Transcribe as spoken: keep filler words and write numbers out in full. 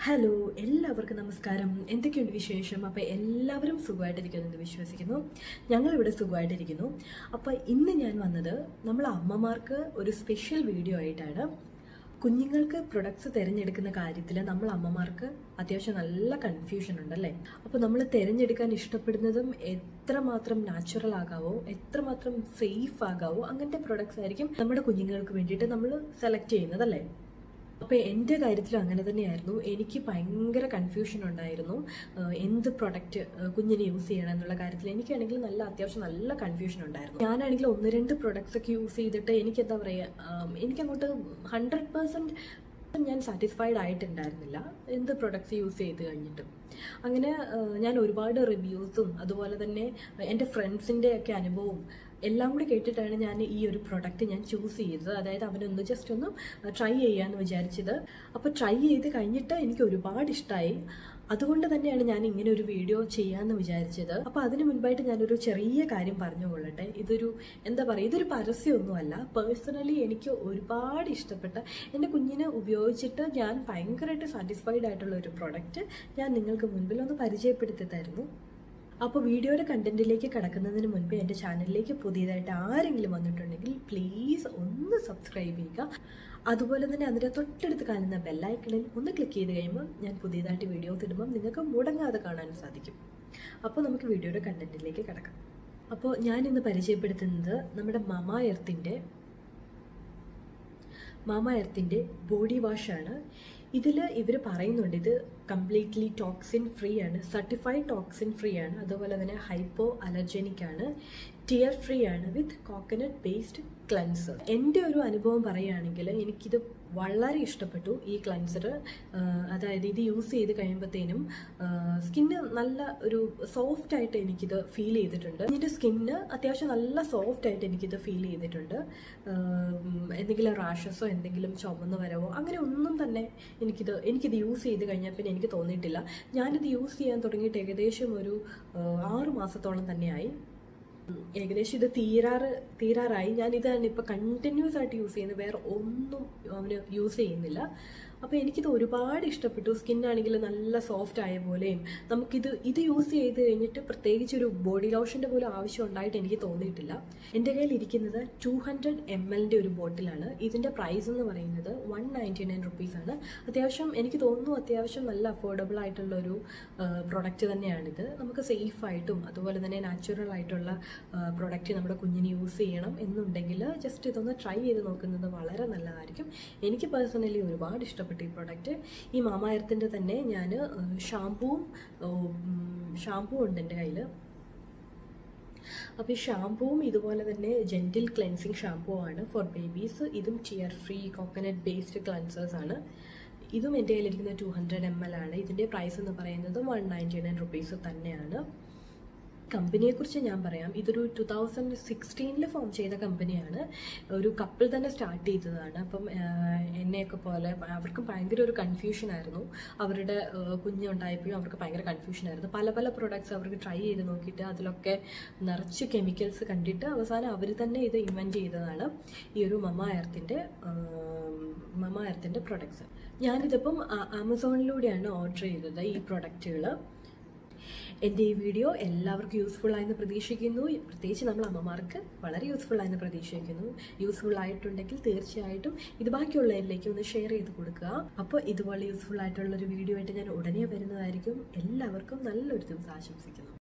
Hello എല്ലാവർക്കും നമസ്കാരം. എന്തൊക്കെയുണ്ട് വിശേഷം? അപ്പോൾ എല്ലാവരും സുഖമായിട്ടിരിക്കുമെന്ന് വിശ്വസിക്കുന്നു. ഞങ്ങളിവിടെ സുഖമായിട്ടിരിക്കുന്നു. അപ്പോൾ ഇന്ന് ഞാൻ വന്നത് നമ്മൾ അമ്മമാർക്ക് ഒരു സ്പെഷ്യൽ വീഡിയോ ആയിട്ടാണ്. കുഞ്ഞുങ്ങൾക്ക് പ്രൊഡക്ട്സ് തിരഞ്ഞെടുക്കുന്ന കാര്യത്തിൽ നമ്മൾ അമ്മമാർക്ക് അത്യാവശ്യം നല്ല കൺഫ്യൂഷൻ ഉണ്ടല്ലേ. അപ്പോൾ നമ്മൾ തിരഞ്ഞെടുക്കാൻ ഇഷ്ടപ്പെടുന്നതും എത്രമാത്രം നാച്ചുറൽ ആകാവോ, എത്രമാത്രം സേഫ് ആകാവോ അങ്ങനത്തെ പ്രൊഡക്ട്സ് ആയിരിക്കും നമ്മുടെ കുഞ്ഞുങ്ങൾക്ക് വേണ്ടിയിട്ട് നമ്മൾ സെലക്ട് ചെയ്യുന്നതല്ലേ. അപ്പോൾ എൻ്റെ കാര്യത്തിലും അങ്ങനെ തന്നെയായിരുന്നു. എനിക്ക് ഭയങ്കര കൺഫ്യൂഷൻ ഉണ്ടായിരുന്നു എന്ത് പ്രൊഡക്റ്റ് കുഞ്ഞിന് യൂസ് ചെയ്യണം എന്നുള്ള കാര്യത്തിൽ. എനിക്കാണെങ്കിൽ നല്ല അത്യാവശ്യം നല്ല കൺഫ്യൂഷൻ ഉണ്ടായിരുന്നു. ഞാനാണെങ്കിൽ ഒന്ന് രണ്ട് പ്രൊഡക്ട്സ് ഒക്കെ യൂസ് ചെയ്തിട്ട് എനിക്ക് എന്താ പറയുക, എനിക്കങ്ങോട്ട് ഹൺഡ്രഡ് പെർസെൻറ്റ് ഞാൻ സാറ്റിസ്ഫൈഡ് ആയിട്ടുണ്ടായിരുന്നില്ല എന്ത് പ്രൊഡക്ട്സ് യൂസ് ചെയ്ത് കഴിഞ്ഞിട്ടും. അങ്ങനെ ഞാൻ ഒരുപാട് റിവ്യൂസും അതുപോലെ തന്നെ എൻ്റെ ഫ്രണ്ട്സിൻ്റെ ഒക്കെ അനുഭവവും എല്ലാം കൂടി കേട്ടിട്ടാണ് ഞാൻ ഈ ഒരു പ്രൊഡക്റ്റ് ഞാൻ ചൂസ് ചെയ്തത്. അതായത് അവനൊന്ന് ജസ്റ്റ് ഒന്ന് ട്രൈ ചെയ്യാമെന്ന് വിചാരിച്ചത്. അപ്പോൾ ട്രൈ ചെയ്ത് കഴിഞ്ഞിട്ട് എനിക്ക് ഒരുപാട് ഇഷ്ടമായി. അതുകൊണ്ട് തന്നെയാണ് ഞാൻ ഇങ്ങനെ ഒരു വീഡിയോ ചെയ്യാമെന്ന് വിചാരിച്ചത്. അപ്പോൾ അതിന് മുൻപായിട്ട് ഞാനൊരു ചെറിയ കാര്യം പറഞ്ഞുകൊള്ളട്ടെ. ഇതൊരു എന്താ പറയുക, ഇതൊരു പരസ്യമൊന്നുമല്ല. പേഴ്സണലി എനിക്ക് ഒരുപാട് ഇഷ്ടപ്പെട്ട, എൻ്റെ കുഞ്ഞിനെ ഉപയോഗിച്ചിട്ട് ഞാൻ ഭയങ്കരമായിട്ട് സാറ്റിസ്ഫൈഡ് ആയിട്ടുള്ള ഒരു പ്രൊഡക്റ്റ് ഞാൻ നിങ്ങൾക്ക് മുൻപിൽ ഒന്ന് പരിചയപ്പെടുത്തി തരുന്നു. അപ്പോൾ വീഡിയോയുടെ കണ്ടന്റിലേക്ക് കടക്കുന്നതിന് മുൻപ് എൻ്റെ ചാനലിലേക്ക് പുതിയതായിട്ട് ആരെങ്കിലും വന്നിട്ടുണ്ടെങ്കിൽ പ്ലീസ് ഒന്ന് സബ്സ്ക്രൈബ് ചെയ്യുക. അതുപോലെ തന്നെ അതിൻ്റെ തൊട്ടടുത്ത് കാണുന്ന ബെല്ലൈക്കണിൽ ഒന്ന് ക്ലിക്ക് ചെയ്ത് കഴിയുമ്പോൾ ഞാൻ പുതിയതായിട്ട് വീഡിയോസ് ഇടുമ്പം നിങ്ങൾക്ക് മുടങ്ങാതെ കാണാൻ സാധിക്കും. അപ്പോൾ നമുക്ക് വീഡിയോയുടെ കണ്ടന്റിലേക്ക് കിടക്കാം. അപ്പോൾ ഞാൻ ഇന്ന് പരിചയപ്പെടുത്തുന്നത് നമ്മുടെ മമാ എർത്തിൻ്റെ മാമാ എർത്തിൻ്റെ ബോഡി വാഷാണ്. ഇതിൽ ഇവർ പറയുന്നുണ്ട് ഇത് കംപ്ലീറ്റ്ലി ടോക്സിൻ ഫ്രീ ആണ്, സർട്ടിഫൈഡ് ടോക്സിൻ ഫ്രീ ആണ്, അതുപോലെ തന്നെ ഹൈപ്പോ അലർജനിക് ആണ്, ടിയർ ഫ്രീ ആണ്, വിത്ത് കോക്കനട്ട് ബേസ്ഡ് ക്ലൻസർ. എൻ്റെ ഒരു അനുഭവം പറയുകയാണെങ്കിൽ എനിക്കിത് വളരെ ഇഷ്ടപ്പെട്ടു ഈ ക്ലൻസർ. അതായത് ഇത് യൂസ് ചെയ്ത് കഴിയുമ്പോഴത്തേനും സ്കിന്ന് നല്ല ഒരു സോഫ്റ്റ് ആയിട്ട് എനിക്കിത് ഫീൽ ചെയ്തിട്ടുണ്ട്. എൻ്റെ സ്കിന്ന് അത്യാവശ്യം നല്ല സോഫ്റ്റ് ആയിട്ട് എനിക്കിത് ഫീൽ ചെയ്തിട്ടുണ്ട്. എന്തെങ്കിലും റാഷസോ എന്തെങ്കിലും ചുമന്ന് വരവോ അങ്ങനെ ഒന്നും തന്നെ എനിക്കിത് എനിക്കിത് യൂസ് ചെയ്ത് കഴിഞ്ഞാൽ പിന്നെ എനിക്ക് തോന്നിയിട്ടില്ല. ഞാനിത് യൂസ് ചെയ്യാൻ തുടങ്ങിയിട്ട് ഏകദേശം ഒരു ആറു മാസത്തോളം തന്നെയായി. ഏകദേശം ഇത് തീരാറ് തീരാറായി. ഞാനിതാണ് ഇപ്പോൾ കണ്ടിന്യൂസ് ആയിട്ട് യൂസ് ചെയ്യുന്നത്, വേറെ ഒന്നും അവന് യൂസ് ചെയ്യുന്നില്ല. അപ്പോൾ എനിക്കിത് ഒരുപാട് ഇഷ്ടപ്പെട്ടു. സ്കിന്നാണെങ്കിൽ നല്ല സോഫ്റ്റ് ആയ പോലെയും നമുക്കിത് ഇത് യൂസ് ചെയ്ത് കഴിഞ്ഞിട്ട് പ്രത്യേകിച്ച് ഒരു ബോഡി ലോഷൻ്റെ പോലും ആവശ്യം ഉണ്ടായിട്ട് എനിക്ക് തോന്നിയിട്ടില്ല. എൻ്റെ കയ്യിൽ ഇരിക്കുന്നത് ടു ഹൺഡ്രഡ് എം എല്ലിൻ്റെ ഒരു ബോട്ടിലാണ്. ഇതിൻ്റെ പ്രൈസ് എന്ന് പറയുന്നത് വൺ നയൻറ്റി നയൻ റുപ്പീസാണ്. അത്യാവശ്യം എനിക്ക് തോന്നുന്നു അത്യാവശ്യം നല്ല അഫോർഡബിൾ ആയിട്ടുള്ളൊരു പ്രൊഡക്റ്റ് തന്നെയാണിത്. നമുക്ക് സേഫായിട്ടും അതുപോലെ തന്നെ നാച്ചുറൽ ആയിട്ടുള്ള പ്രൊഡക്റ്റ് നമ്മുടെ കുഞ്ഞിന് യൂസ് ചെയ്യണം എന്നുണ്ടെങ്കിൽ ജസ്റ്റ് ഇതൊന്ന് ട്രൈ ചെയ്ത് നോക്കുന്നത് വളരെ നല്ലതായിരിക്കും. എനിക്ക് പേഴ്സണലി ഒരുപാട് ഇഷ്ടപ്പെട്ടു ഈ പ്രൊഡക്റ്റ്. ഈ മാമാ എർത്തിൻ്റെ തന്നെ ഞാൻ ഷാമ്പൂവും ഷാമ്പൂ ഉണ്ട് എൻ്റെ കയ്യിൽ. അപ്പോൾ ഈ ഷാമ്പൂവും ഇതുപോലെ തന്നെ ജെൻറ്റിൽ ക്ലെൻസിങ് ഷാമ്പൂ ആണ് ഫോർ ബേബീസ്. ഇതും tear free coconut based cleansers ആണ്. ഇതും എൻ്റെ കയ്യിലിരിക്കുന്ന ടു ഹൺഡ്രഡ് എം എൽ ആണ്. ഇതിൻ്റെ പ്രൈസ് എന്ന് പറയുന്നത് വൺ നയൻറ്റി നയൻ റുപ്പീസ് തന്നെയാണ്. കമ്പനിയെക്കുറിച്ച് ഞാൻ പറയാം. ഇതൊരു ടു തൗസൻഡ് സിക്സ്റ്റീനിൽ ഫോം ചെയ്ത കമ്പനിയാണ്. ഒരു കപ്പിൾ തന്നെ സ്റ്റാർട്ട് ചെയ്തതാണ്. അപ്പം എന്നെയൊക്കെ പോലെ അവർക്കും ഭയങ്കര ഒരു കൺഫ്യൂഷനായിരുന്നു. അവരുടെ കുഞ്ഞുണ്ടായപ്പോഴും അവർക്ക് ഭയങ്കര കൺഫ്യൂഷനായിരുന്നു. പല പല പ്രൊഡക്ട്സ് അവർക്ക് ട്രൈ ചെയ്ത് നോക്കിയിട്ട് അതിലൊക്കെ നിറച്ച് കെമിക്കൽസ് കണ്ടിട്ട് അവസാനം അവർ തന്നെ ഇത് ഇൻവെൻറ്റ് ചെയ്തതാണ് ഈ ഒരു മമാ എർത്തിൻ്റെ മമാ എർത്തിൻ്റെ പ്രൊഡക്ട്സ്. ഞാനിതിപ്പം ആമസോണിലൂടെയാണ് ഓർഡർ ചെയ്തത് ഈ പ്രൊഡക്റ്റുകൾ. എൻ്റെ ഈ വീഡിയോ എല്ലാവർക്കും യൂസ്ഫുൾ ആയെന്ന് പ്രതീക്ഷിക്കുന്നു. പ്രത്യേകിച്ച് നമ്മൾ അമ്മമാർക്ക് വളരെ യൂസ്ഫുൾ ആയെന്ന് പ്രതീക്ഷിക്കുന്നു. യൂസ്ഫുൾ ആയിട്ടുണ്ടെങ്കിൽ തീർച്ചയായിട്ടും ഇത് ബാക്കിയുള്ളവരിലേക്ക് ഒന്ന് ഷെയർ ചെയ്ത് കൊടുക്കുക. അപ്പോൾ ഇതുപോലെ യൂസ്ഫുൾ ആയിട്ടുള്ളൊരു വീഡിയോ ആയിട്ട് ഞാൻ ഉടനെ വരുന്നതായിരിക്കും. എല്ലാവർക്കും നല്ലൊരു ദിവസം ആശംസിക്കുന്നു.